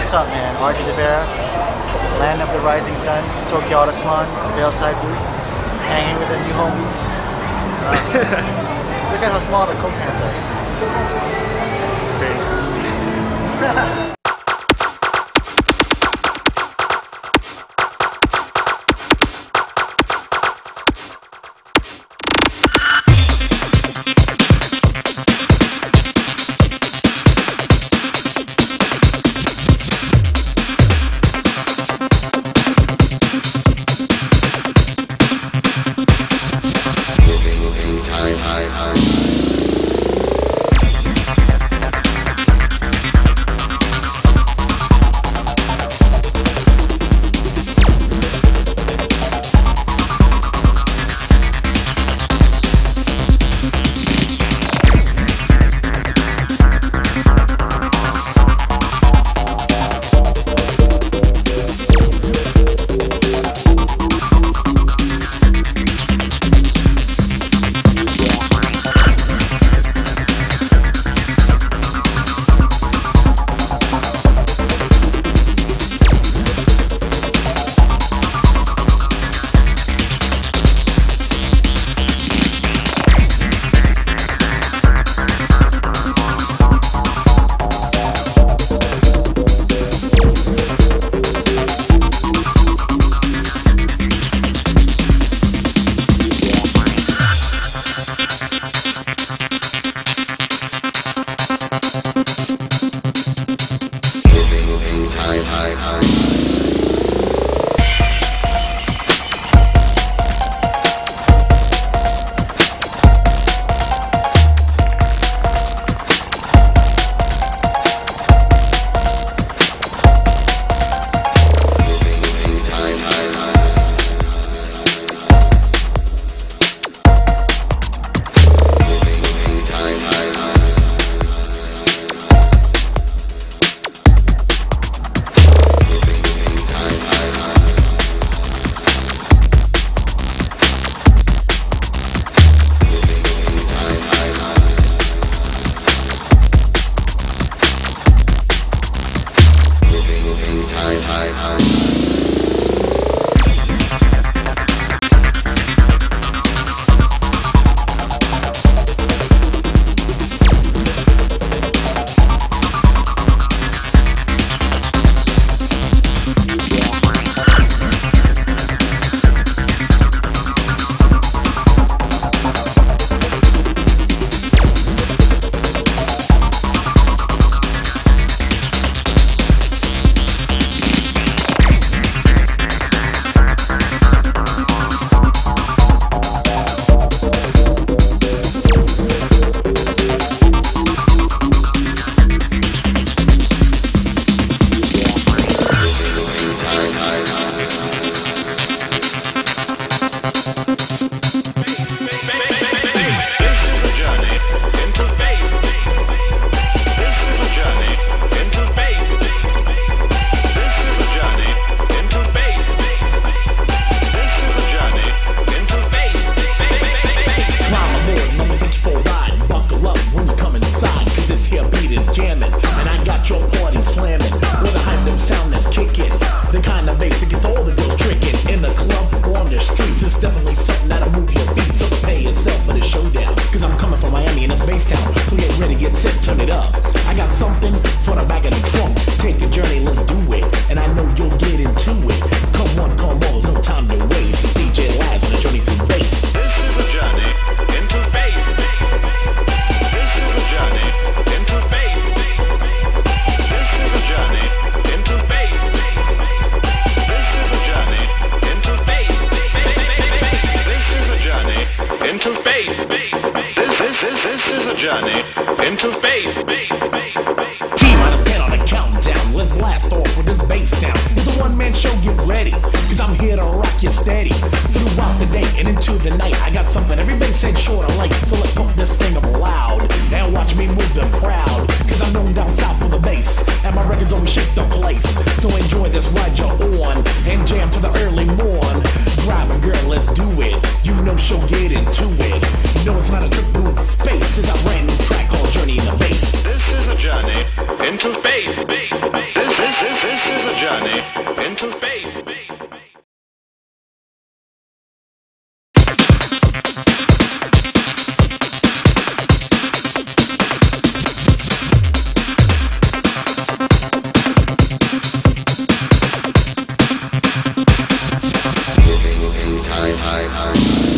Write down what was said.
What's up, man? RJ DeVera, land of the rising sun, Tokyo Auto Salon, Veilside booth, hanging with the new homies. What's up? Look at how small the Coke cans are. Crazy. journey into bass. T-10 on a countdown. Let's blast off with this bass sound. It's a one-man show, get ready, cause I'm here to rock you steady throughout the day and into the night. I got something every bass head short I like, so let's pump this thing up loud. Now watch me move the crowd, cause I'm known down south for the bass, and my records always shake the place. So enjoy this ride you're on, and jam to the early morn. Grab a girl, let's do it. You know she'll get into it. No, it's not a trip through space. It's a brand new track called Journey in the Bass. This is a journey into bass. This night.